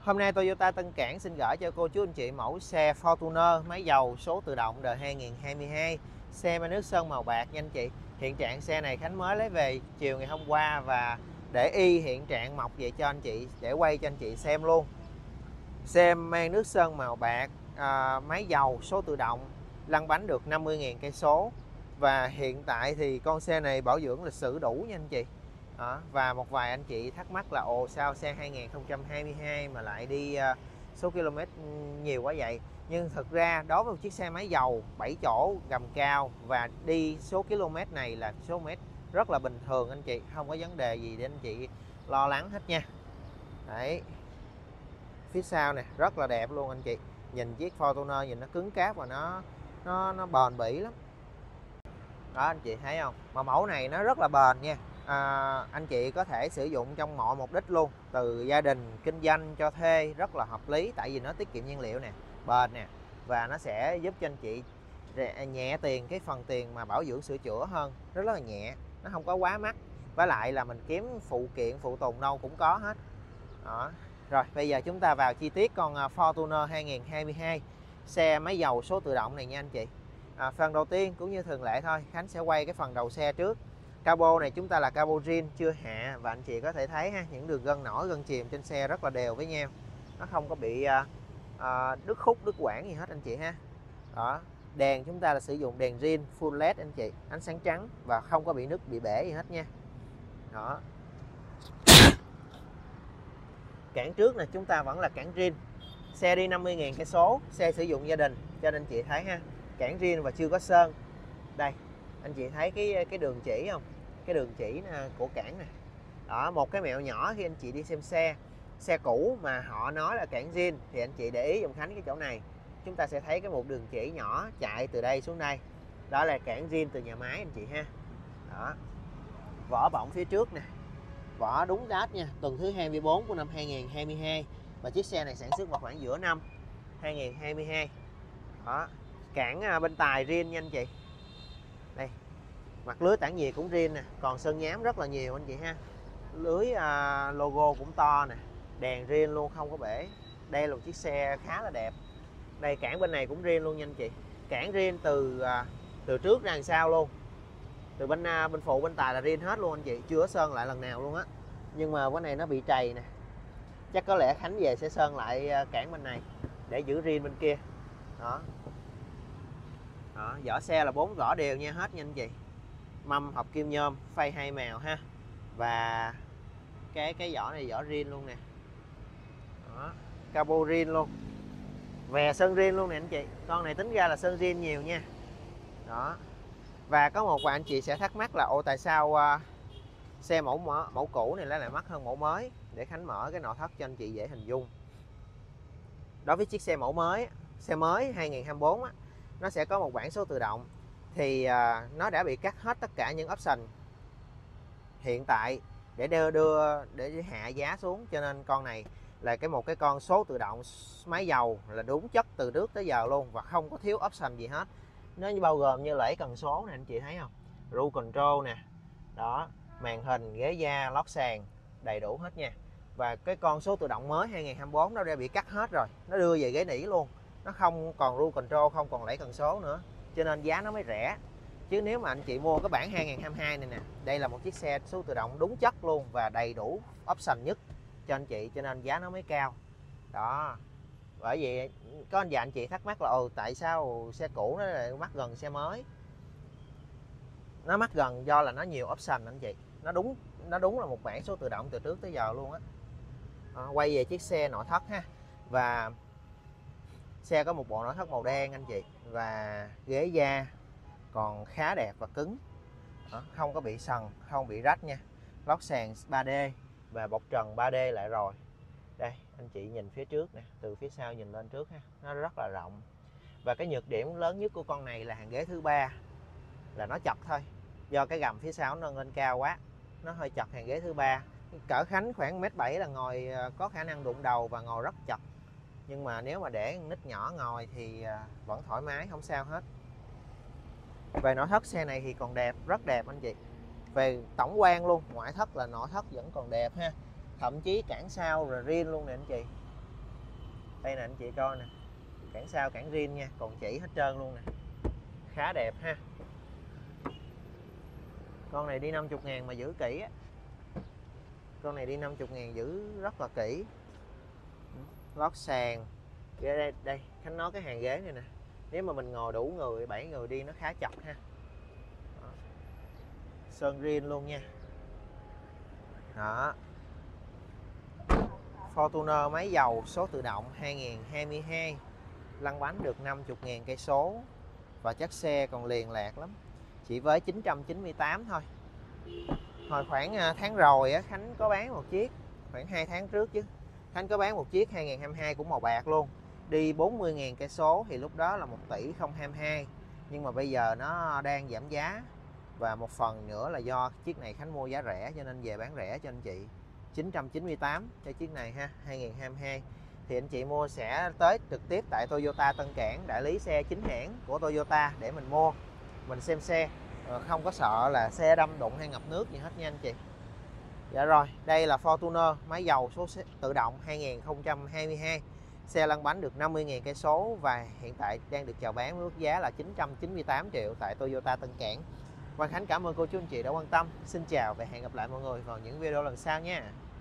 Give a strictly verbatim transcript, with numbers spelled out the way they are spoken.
Hôm nay Toyota Tân Cảng xin gửi cho cô chú anh chị mẫu xe Fortuner máy dầu số tự động đời hai nghìn không trăm hai mươi hai. Xe máy nước sơn màu bạc nha anh chị. Hiện trạng xe này Khánh mới lấy về chiều ngày hôm qua và để y hiện trạng mộc vậy cho anh chị, để quay cho anh chị xem luôn. Xe mang nước sơn màu bạc, à, máy dầu số tự động, lăn bánh được năm mươi nghìn cây số. Và hiện tại thì con xe này bảo dưỡng lịch sử đủ nha anh chị. Đó. Và một vài anh chị thắc mắc là ồ sao xe hai nghìn không trăm hai mươi hai mà lại đi uh, số km nhiều quá vậy. Nhưng thực ra đối với một chiếc xe máy dầu bảy chỗ gầm cao và đi số km này là số mét rất là bình thường anh chị, không có vấn đề gì để anh chị lo lắng hết nha. Đấy, phía sau nè rất là đẹp luôn anh chị. Nhìn chiếc Fortuner nhìn nó cứng cáp và nó nó nó bền bỉ lắm. Đó anh chị thấy không, mà mẫu này nó rất là bền nha. À, anh chị có thể sử dụng trong mọi mục đích luôn, từ gia đình, kinh doanh, cho thuê, rất là hợp lý. Tại vì nó tiết kiệm nhiên liệu nè, bền nè, và nó sẽ giúp cho anh chị nhẹ tiền cái phần tiền mà bảo dưỡng sửa chữa hơn, rất, rất là nhẹ, nó không có quá mắc. Với lại là mình kiếm phụ kiện phụ tùng đâu cũng có hết. Đó. Rồi bây giờ chúng ta vào chi tiết con Fortuner hai nghìn không trăm hai mươi hai, xe máy dầu số tự động này nha anh chị. À, phần đầu tiên cũng như thường lệ thôi, Khánh sẽ quay cái phần đầu xe trước. Cabo này chúng ta là cabo zin chưa hạ, và anh chị có thể thấy ha, những đường gân nổi gân chìm trên xe rất là đều với nhau, nó không có bị à, à, đứt khúc đứt quãng gì hết anh chị ha. Đó, đèn chúng ta là sử dụng đèn zin full led anh chị, ánh sáng trắng và không có bị nứt bị bể gì hết nha. Đó, cản trước này chúng ta vẫn là cản zin, xe đi năm mươi nghìn cây số, xe sử dụng gia đình cho nên anh chị thấy ha, cản zin và chưa có sơn. Đây anh chị thấy cái cái đường chỉ không, cái đường chỉ của cản này. Đó, một cái mẹo nhỏ khi anh chị đi xem xe xe cũ mà họ nói là cản zin thì anh chị để ý dùm Khánh cái chỗ này, chúng ta sẽ thấy cái một đường chỉ nhỏ chạy từ đây xuống đây, đó là cản zin từ nhà máy anh chị ha. Đó, vỏ bọng phía trước nè, vỏ đúng date nha, tuần thứ hai mươi bốn của năm hai nghìn không trăm hai mươi hai, và chiếc xe này sản xuất vào khoảng giữa năm hai nghìn không trăm hai mươi hai. Đó, cản bên tài zin nha anh chị. Đây, mặt lưới tản nhiệt cũng zin nè, còn sơn nhám rất là nhiều anh chị ha. Lưới à, logo cũng to nè, đèn zin luôn không có bể. Đây là một chiếc xe khá là đẹp. Đây, cản bên này cũng zin luôn nha anh chị, cản zin từ à, từ trước ra đằng sau luôn, từ bên à, bên phụ bên tài là zin hết luôn anh chị, chưa có sơn lại lần nào luôn á. Nhưng mà cái này nó bị trầy nè, chắc có lẽ Khánh về sẽ sơn lại cản bên này để giữ zin bên kia. Đó. Đó, vỏ xe là bốn vỏ đều nha hết nha anh chị, mâm hợp kim nhôm phay hai màu ha, và cái cái vỏ này vỏ zin luôn nè. Đó, cabo zin luôn, về sơn zin luôn nè anh chị, con này tính ra là sơn zin nhiều nha. Đó, và có một vài anh chị sẽ thắc mắc là ồ tại sao uh, xe mẫu mẫu cũ này lại mắc hơn mẫu mới. Để Khánh mở cái nội thất cho anh chị dễ hình dung. Đối với chiếc xe mẫu mới, xe mới hai nghìn không trăm hai mươi tư á, nó sẽ có một bảng số tự động, thì à, nó đã bị cắt hết tất cả những option hiện tại để đưa đưa để hạ giá xuống, cho nên con này là cái một cái con số tự động máy dầu là đúng chất từ trước tới giờ luôn, và không có thiếu option gì hết. Nó bao gồm như lẫy cần số này anh chị thấy không, cruise control nè, đó, màn hình, ghế da, lót sàn đầy đủ hết nha. Và cái con số tự động mới hai nghìn không trăm hai mươi tư nó đã bị cắt hết rồi, nó đưa về ghế nỉ luôn, nó không còn cruise control, không còn lẫy cần số nữa, cho nên giá nó mới rẻ. Chứ nếu mà anh chị mua cái bản hai nghìn không trăm hai mươi hai này nè, đây là một chiếc xe số tự động đúng chất luôn và đầy đủ option nhất cho anh chị, cho nên giá nó mới cao. Đó, bởi vì có anh và anh chị thắc mắc là ồ tại sao xe cũ nó lại mắc gần xe mới. Nó mắc gần do là nó nhiều option anh chị, nó đúng nó đúng là một bản số tự động từ trước tới giờ luôn á. À, quay về chiếc xe nội thất ha, và xe có một bộ nội thất màu đen anh chị, và ghế da còn khá đẹp và cứng. Đó, không có bị sần, không bị rách nha. Lót sàn ba D và bọc trần ba D lại rồi. Đây anh chị nhìn phía trước nè, từ phía sau nhìn lên trước ha, nó rất là rộng. Và cái nhược điểm lớn nhất của con này là hàng ghế thứ ba là nó chật thôi, do cái gầm phía sau nó nâng lên cao quá, nó hơi chật hàng ghế thứ ba. Cỡ Khánh khoảng mét bảy là ngồi có khả năng đụng đầu và ngồi rất chật, nhưng mà nếu mà để nít nhỏ ngồi thì vẫn thoải mái, không sao hết. Về nội thất xe này thì còn đẹp, rất đẹp anh chị. Về tổng quan luôn, ngoại thất là nội thất vẫn còn đẹp ha, thậm chí cản sau rồi riêng luôn nè anh chị. Đây nè anh chị coi nè, cản sau cản riêng nha, còn chỉ hết trơn luôn nè, khá đẹp ha. Con này đi năm mươi ngàn mà giữ kỹ á, con này đi năm mươi ngàn giữ rất là kỹ. Lót sàn đây, đây Khánh nói cái hàng ghế này nè, nếu mà mình ngồi đủ người, bảy người đi nó khá chật ha. Đó. Sơn riêng luôn nha. Đó. Fortuner máy dầu số tự động hai nghìn không trăm hai mươi hai, lăn bánh được năm mươi ngàn cây số và chất xe còn liền lạc lắm, chỉ với chín trăm chín mươi tám thôi. Hồi khoảng tháng rồi á, Khánh có bán một chiếc, khoảng hai tháng trước chứ, Khánh có bán một chiếc hai nghìn không trăm hai mươi hai cũng màu bạc luôn, đi bốn mươi ngàn cây số, thì lúc đó là một tỷ không hai hai, nhưng mà bây giờ nó đang giảm giá, và một phần nữa là do chiếc này Khánh mua giá rẻ cho nên về bán rẻ cho anh chị, chín trăm chín mươi tám cho chiếc này ha, hai nghìn không trăm hai mươi hai. Thì anh chị mua sẽ tới trực tiếp tại Toyota Tân Cảng, đại lý xe chính hãng của Toyota để mình mua, mình xem xe, không có sợ là xe đâm đụng hay ngập nước gì hết nha anh chị. Dạ rồi, đây là Fortuner máy dầu số tự động hai nghìn không trăm hai mươi hai, xe lăn bánh được năm mươi ngàn cây số và hiện tại đang được chào bán với mức giá là chín trăm chín mươi tám triệu tại Toyota Tân Cảng. Quang Khánh cảm ơn cô chú anh chị đã quan tâm. Xin chào và hẹn gặp lại mọi người vào những video lần sau nha.